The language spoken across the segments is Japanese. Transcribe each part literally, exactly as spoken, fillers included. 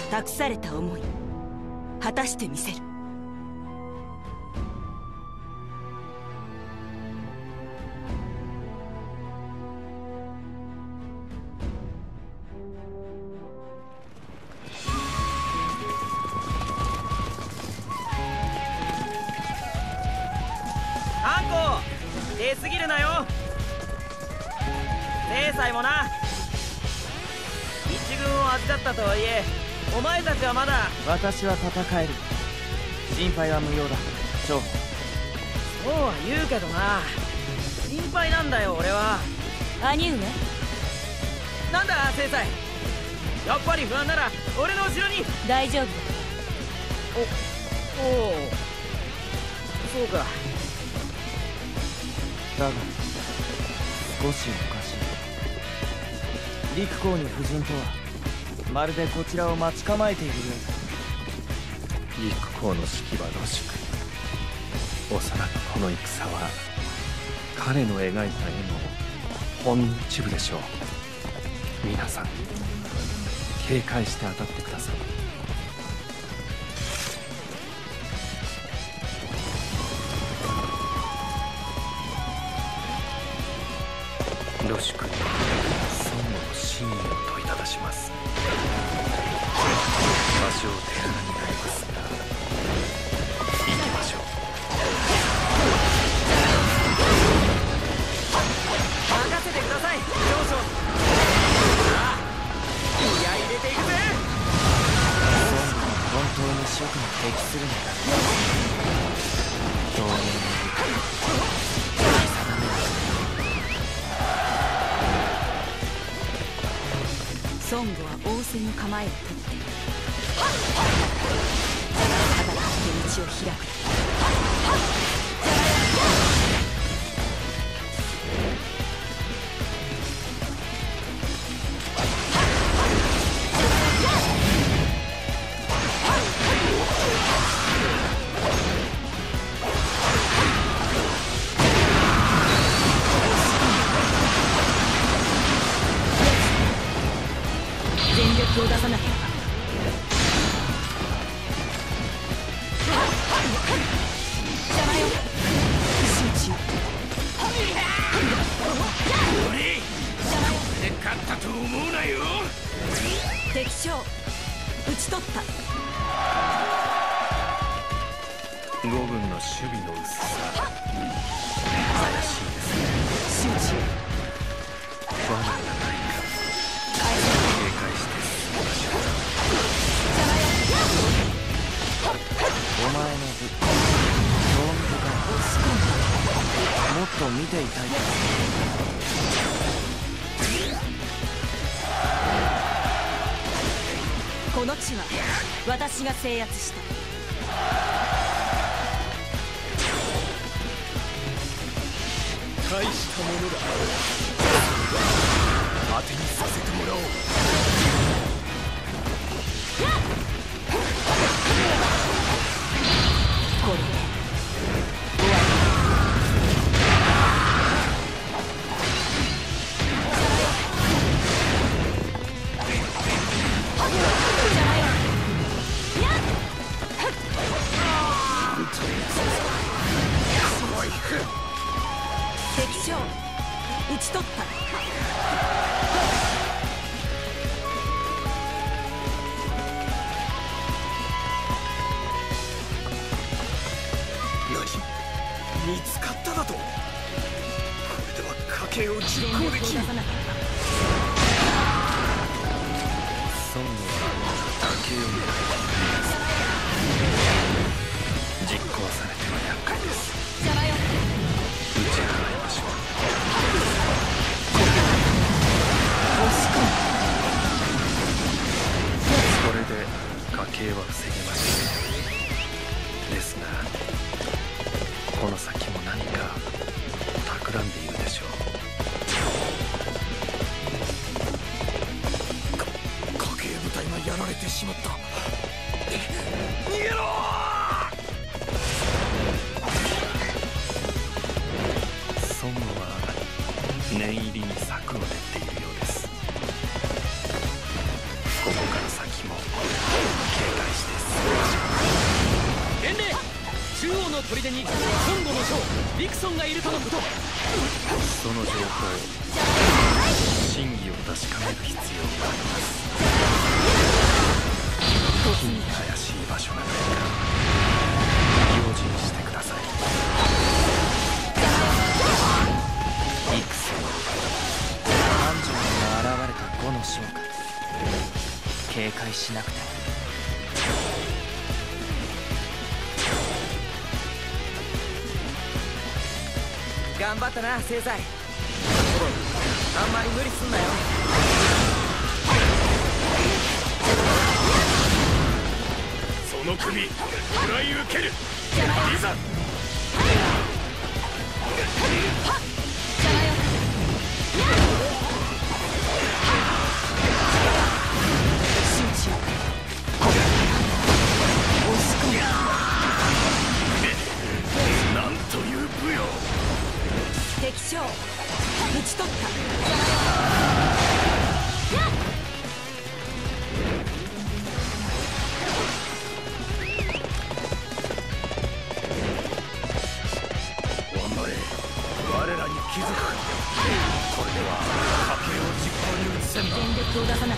託された思い果たしてみせる。 アンコ出過ぎるなよ。制裁もな。一軍を預かったとはいえお前たちはまだ。 私は戦える。心配は無用だ、長。 そうは言うけどな。心配なんだよ俺は。 兄上、 なんだ制裁、やっぱり不安なら俺の後ろに。 大丈夫だ。 おおう、そうか。 だが少しおかしい。陸公に夫人とはまるでこちらを待ち構えているようだ。 陸公の指揮は露宿。おそらくこの戦は彼の描いた絵のほんの一部でしょう。皆さん警戒して当たってください。露宿に孫悟の真意を問いただします。場所を手柄になりますが行きましょう。 任せてください少々。さあ気合い入れていくぜ。 孫悟が本当に諸君に適するのだ。表現の孫悟は仰せの構えをとっている。ただ道を開く。全力を出さなければ。邪魔よ。集中。 で勝ったと思うなよ。 敵将討ち取った。 五軍の守備の薄さ怪しいですね。 集中。 罠がないか警戒して進みましょう。 お前の武興味深い。もっと見ていたい。 この地は私が制圧した。 大したものだ。当てにさせてもらおう。 これで終わ敵将討ち取った。 見つかっただと。これでは家計を実行できる。孫悟は家計を狙い実行されては厄介です。 邪魔よ。 打ち払いましょう。 押し込む。 これで家計は防げましたね。ですがこの先も何か企んでいるでしょう。か家計部隊がやられてしまった。逃げろー。孫悟は念入りに策を練っているようです。ここから先もの砦に今度の将リクソンがいるとのこと。 その情報真偽を確かめる必要があります。時に怪しい場所がないか用心してください。 リクソンアンジョンが現れた後の将か。警戒しなくても。 頑張ったな聖才。あんまり無理すんなよ。 その首食らい受ける。いざなんという武勇。 敵将討ち取った。 お前我らに気づくか。これでは家計を実行に移せんな。 全力を出さない。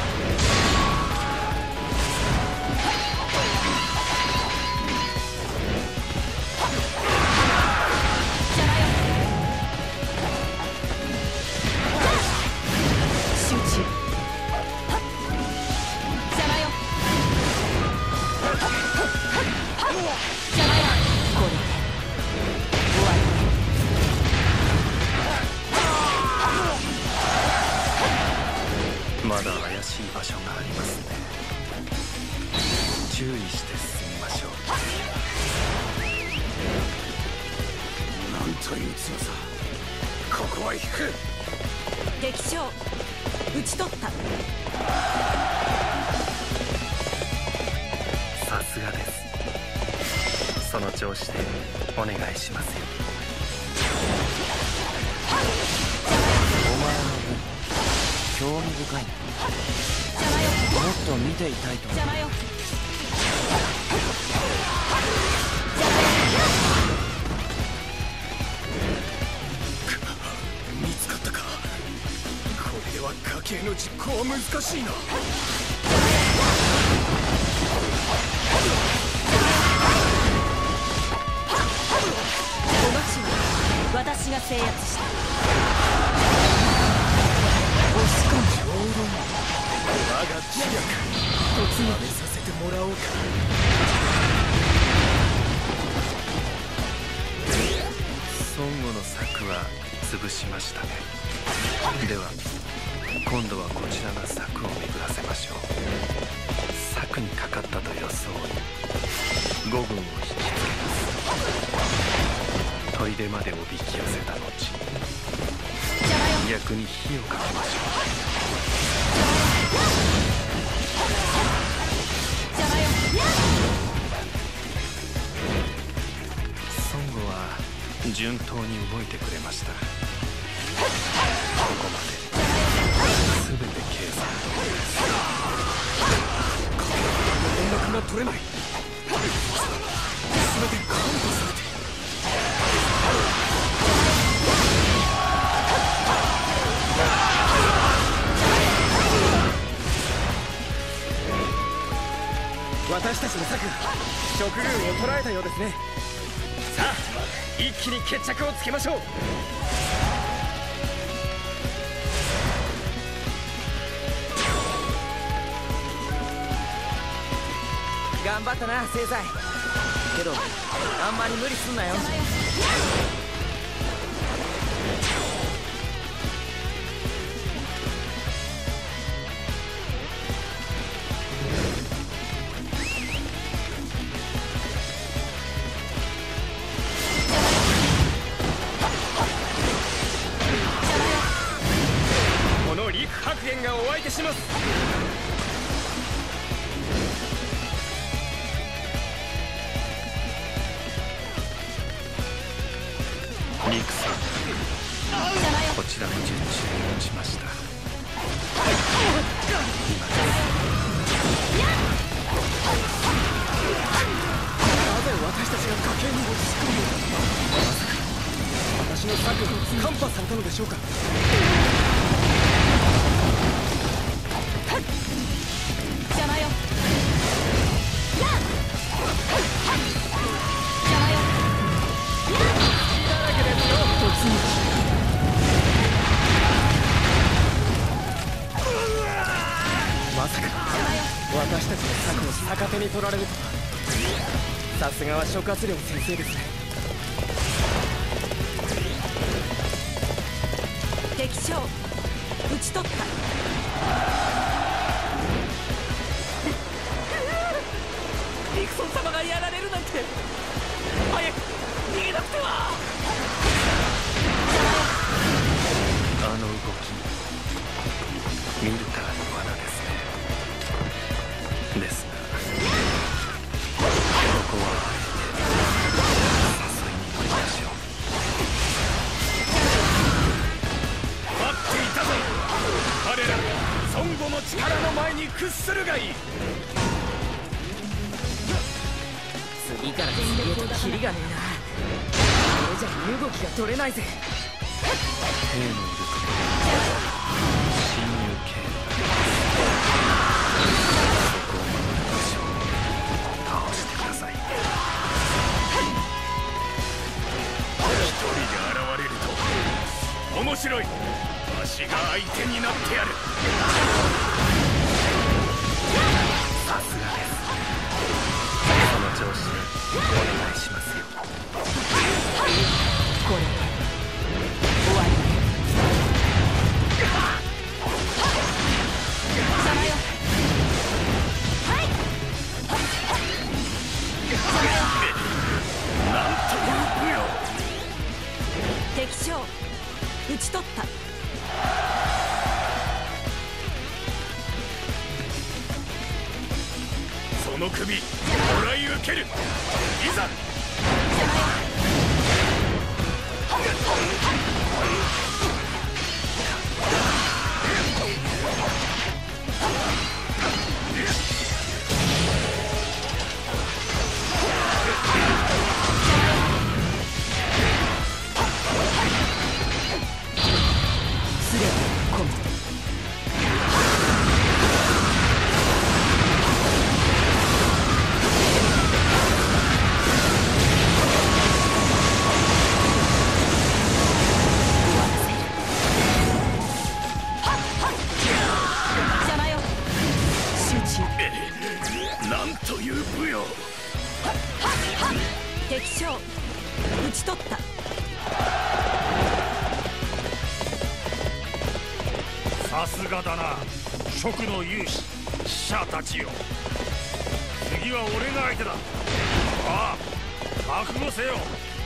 まだ怪しい場所がありますね。注意して進みましょう。なんという強さ。ここは引く。 敵将討ち取った。 さすがです。その調子でお願いしますよ。 お前の分興味深いな。もっと見ていたいと思う。 邪魔よ。 見つかったか。これでは家計の実行は難しいな。 この地は私が制圧した。押し込む。 我が知略突撃させてもらおうか。孫悟の策は潰しましたね。では今度はこちらが策を巡らせましょう。策にかかったと装い五軍を引きつけます。砦までおびき寄せた後逆に火をかけましょう。孫悟は順当に動いてくれました。ここまで全て計算通りです。連絡が取れない。全てカウントされて。 私たちの策食軍を捉えたようですね。さあ一気に決着をつけましょう。頑張ったな聖才。けどあんまり無理すんなよ。この陸白玄がお相手します。 リクさん、こちらの術中に落ちました。今です。 なぜ私たちが家計に落ち込む。まさか私の策を看破されたのでしょうか。 邪魔よ。やっ邪魔よ。 血だらけですよ。突撃。まさか私たちの策を逆手に取られるとは。さすがは諸葛亮先生ですね。 敵将討ち取った。 リクソン様がやられるなんて。早く逃げなくては。 あの動き見るからに罠ですね。ですがここはあえて誘いに乗りましょう。 待っていたぞ。彼ら孫悟の力の前に屈するがいい。 次から次へとキリがねえな。これじゃ身動きが取れないぜ。 兵のいる国侵入経路、そこを守る場所を倒してください。 一人で現れると面白い。わしが相手になってやる。 さすがです。その調子でお願いしますよ。 これ終わりだ。邪魔よ。はい邪魔よ。 なんという武よ。 敵将討ち取った。 その首もらい受ける。いざ。 邪魔よ。すれば込む。邪魔よ。集中。 なんという武よ。 敵将討ち取った。 さすがだな、蜀の勇士使者たちよ。次は俺が相手だ。ああ、覚悟せよ。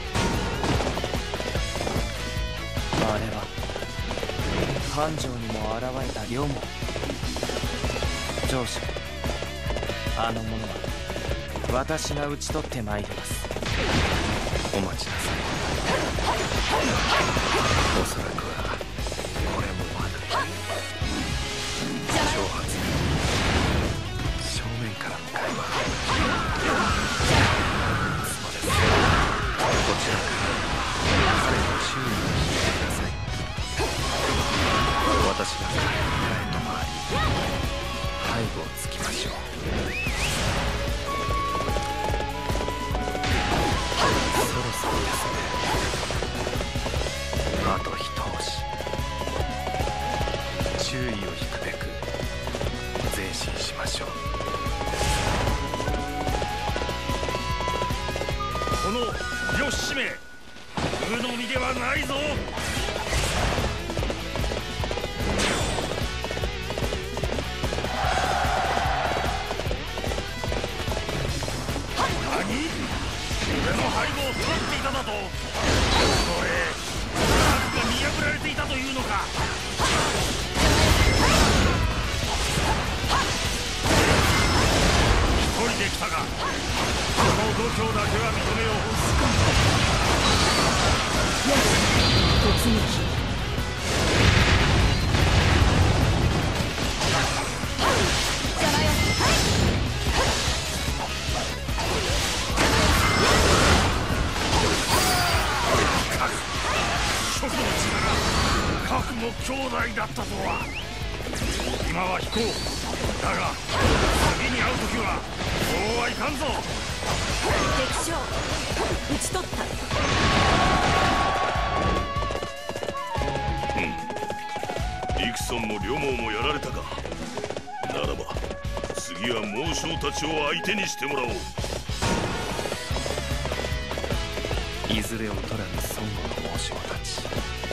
あれは繁盛にも現れた龍門。上司、あの者は私が討ち取ってまいります。 お待ちなさい。おそらくはこれも罠。挑発、正面からの会話。いつもです。こちらから彼の注意を引いてください。私が彼の裏へと回り背後をつきましょう。そろそろですね。あと一押し。注意を引くべく前進しましょう。 この義士め、無の身ではないぞ。何？俺の背後を取っていただと。これ、策が見破の力、核も兄弟だったとは。今は引こう。だが次に会う時はそうはいかんぞ。 敵将討ち取った。 イクソンもリョモーもやられたか。ならば次は猛将たちを相手にしてもらおう。 いずれ劣らぬ孫悟の猛将たち、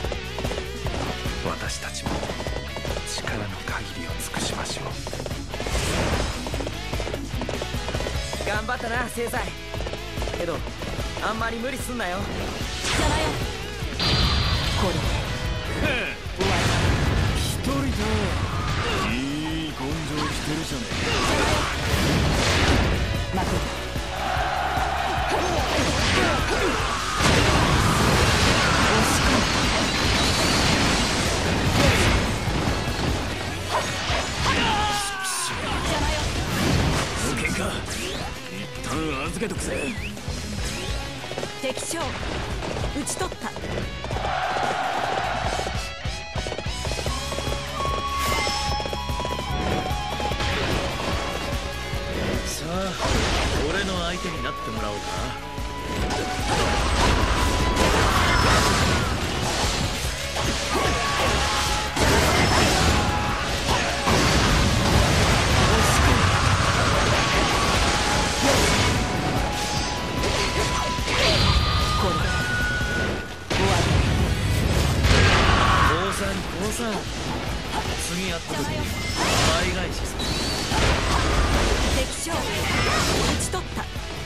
私たちも力の限りを尽くしましょう。 頑張ったな聖才。けどあんまり無理すんなよ。 邪魔よ。これで終わり。 一人だ。いい根性してるじゃね邪魔よ。負ける。 預けとくぜ。 敵将討ち取った。 さあ俺の相手になってもらおうか。 さあ次会った時に倍返しする。 敵将討ち取った。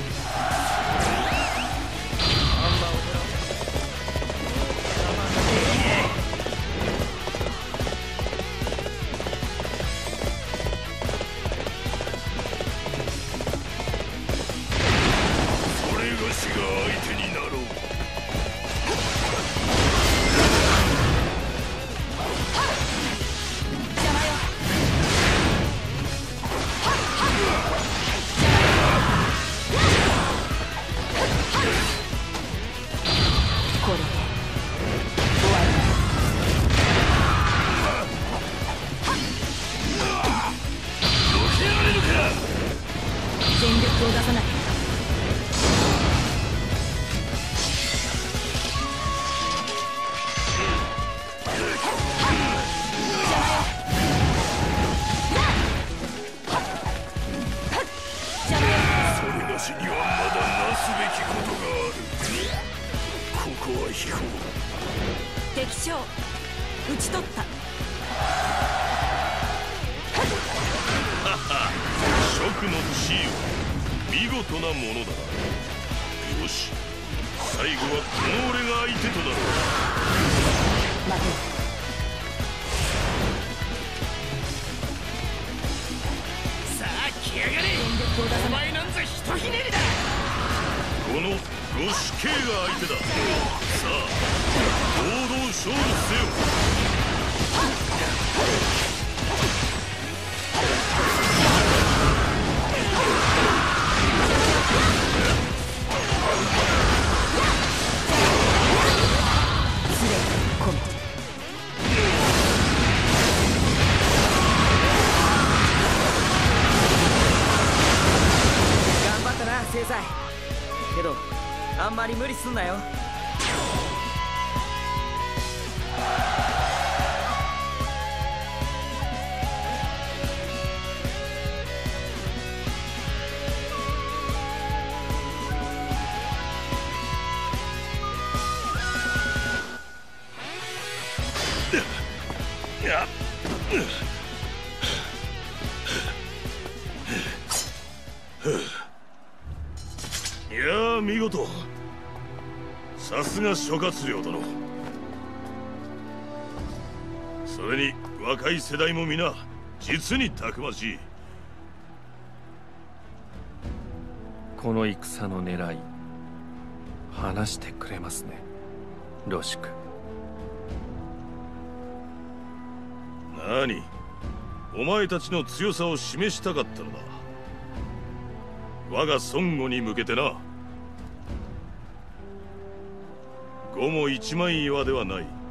それがしが相手になろう。 全力を出さない。 それがしにはまだなすべきことがある。ここは引こう。 敵将討ち取った。 蜀の地位は見事なものだな。よし、最後はこの俺が相手となろう。 待て。 さあ来やがれ。お前なんざひとひねりだ。このロシケイが相手だ。さあ堂々勝負せよ。 聖才。けどあんまり無理すんなよ。 いやあ見事。さすが諸葛亮殿。それに若い世代も皆実にたくましい。 この戦の狙い話してくれますね、ロシク。 何、お前たちの強さを示したかったのだ。我が孫悟に向けてな。呉も一枚岩ではない。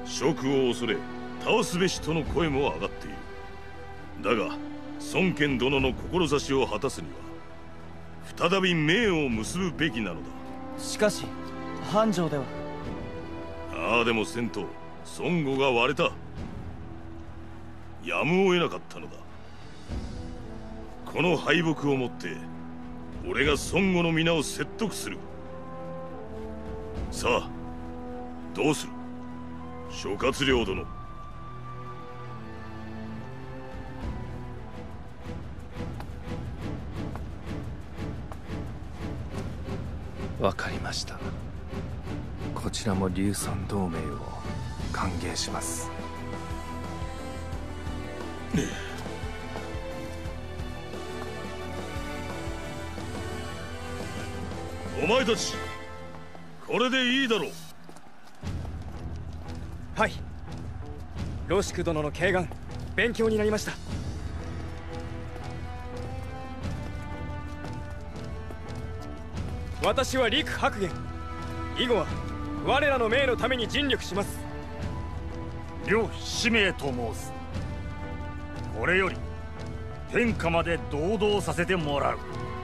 職を恐れ倒すべしとの声も上がっている。だが孫権殿の志を果たすには再び盟を結ぶべきなのだ。 しかし繁盛では。 ああでもせんと孫悟が割れた。やむを得なかったのだ。この敗北をもって俺が孫悟の皆を説得する。さあどうする諸葛亮殿。 わかりました。こちらも劉孫同盟を歓迎します。 お前たちこれでいいだろう。 はい。ロシク殿の慶願勉強になりました。私は陸白玄。以後は我らの命のために尽力します。 両使命と申す。これより天下まで堂々させてもらう。